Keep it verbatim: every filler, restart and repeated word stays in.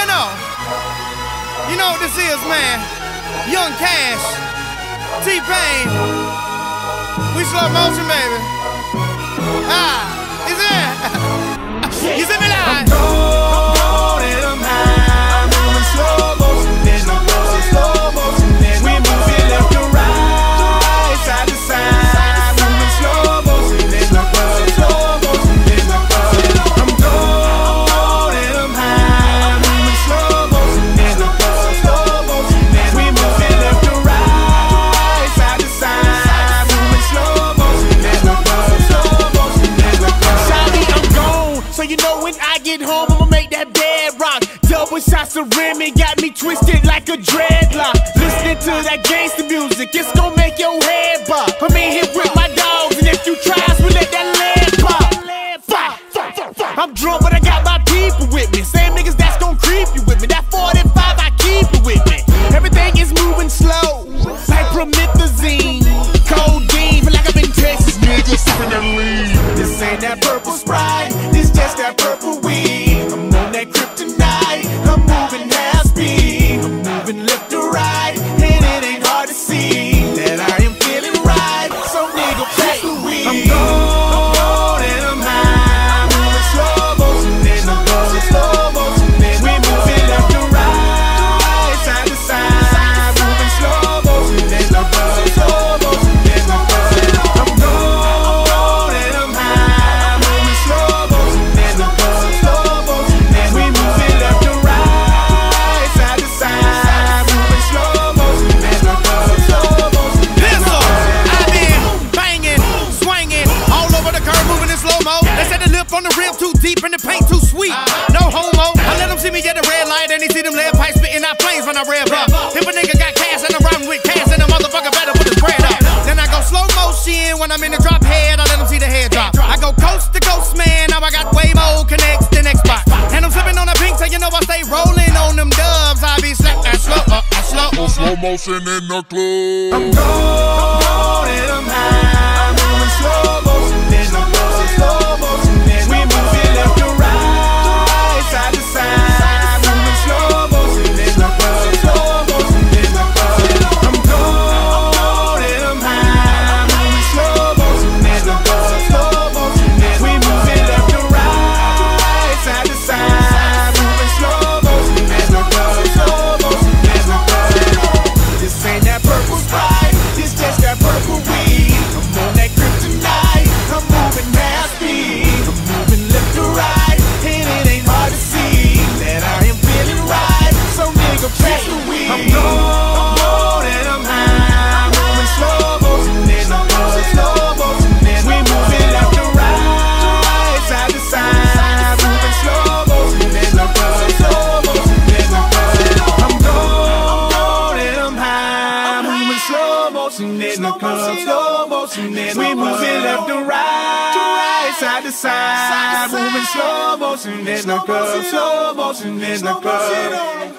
going on? You know what this is, man. Young Cash, T-Pain. We slow motion, baby. Ah, is it? You see me live? I'm gone and I'm high, moving slow motion in the club, slow motion in the club. We moving left to right, side to side, moving slow motion in the club, slow motion in the club. I'm gone and I'm high, moving slow motion in the club, slow motion in the club. We moving left to right, side to side, moving slow motion in the club, slow motion in the club. Shawty, I'm gone, so you know when I get home, I'ma make that bed rock. Double shots of Remy got me twisted like a dreadlock. Listening to that gangsta music, it's gon' make your head pop. I'm in here with my dogs, and if you try us, we let that leg pop. I'm drunk, but I got my people with me. Same niggas that's gon' creep you with me. That forty-five, I keep it with me. Everything is moving slow, like promethazine, codeine. Feel like I'm in Texas, niggas sipping that lean. This ain't that purple Sprite, this just that purple weed. I'm on that kryptonite, I'm moving half speed. I'm moving left to right, and it ain't hard to see that I am feeling right. So nigga, pass the weed. I'm gone and I'm high, moving slow motion in the club, slow motion in the club. We moving left to right, side to side, moving slow motion in the club, slow motion in the club. I'm gone and I'm high, moving slow motion in the club, slow motion in the club. We moving left to right, side to side, moving slow motion in the club, slow motion in the Listen, club. I've been banging, swinging, all over the curb, moving in slow-mo. They said the lip on the rim too deep and the paint too sweet. No homo. I let them see me at the red light and they see them lead pipes spitting out flames when I rev up. If a nigga got cash and I'm riding with cash, and the motherfucker better put his bread up. Then I go slow motion when I'm in the drop head. I let them see the head drop. I go coast to coast, man. Now I got way more connects than Xbox. And I'm sipping on a pink, so you know I stay rolling on them dubs. I be slack and slow, uh, uh, slow. Slow motion in the club. I'm gone and I'm high, moving slow motion in the club, slow motion in the club. We moving left to right, side to side, moving slow motion in the club, slow motion in the club. I'm gone and I'm high, moving slow motion in the club, slow motion in the club. We moving left to right, side to side, moving slow motion in the club, slow motion in the club. This ain't that purple Sprite, this just that purple weed. I'm on that kryptonite, I'm moving half speed. I'm moving left to right, and it ain't hard to see that I am feeling right. So nigga, pass the weed. I'm gone and I'm high, moving slow motion in the club, slow motion in the club. We moving left to right, side to side, moving slow motion in the club, slow motion in the club. I'm gone and I'm high, moving slow motion in the club, slow motion in the club. We moving left to right, side to side, moving slow motion in the club, slow motion in the club.